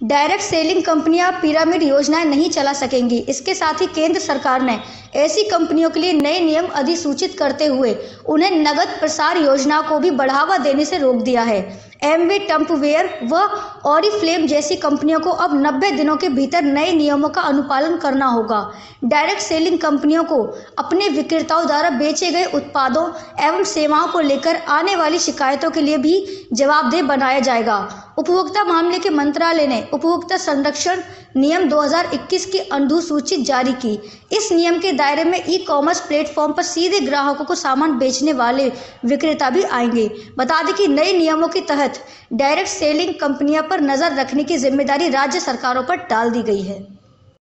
Direct selling कंपनियां pyramid योजनाएं नहीं चला सकेंगी। इसके साथ ही केंद्र सरकार ने ऐसी कंपनियों के लिए नए नियम अधिसूचित करते हुए उन्हें नकद प्रसार योजनाओं को भी बढ़ावा देने से रोक दिया है। एमवे टम्पवेयर व ऑरिफ्लेम जैसी कंपनियों को अब 90 दिनों के भीतर नए नियमों का अनुपालन करना होगा। डायरेक्ट सेलिंग कंपनियों को अपने विक्रेताओं द्वारा बेचे गए उत्पादों एवं सेवाओं को लेकर आने वाली शिकायतों के लिए भी जवाबदेह बनाया जाएगा। उपभोक्ता मामले के मंत्रालय ने उपभोक्ता संरक्षण नियम 2021 की अधिसूचना जारी की। इस नियम के दायरे में ई कॉमर्स प्लेटफॉर्म पर सीधे ग्राहकों को सामान बेचने वाले विक्रेता भी आएंगे। बता दें कि नए नियमों के तहत डायरेक्ट सेलिंग कंपनियों पर नजर रखने की जिम्मेदारी राज्य सरकारों पर डाल दी गई है।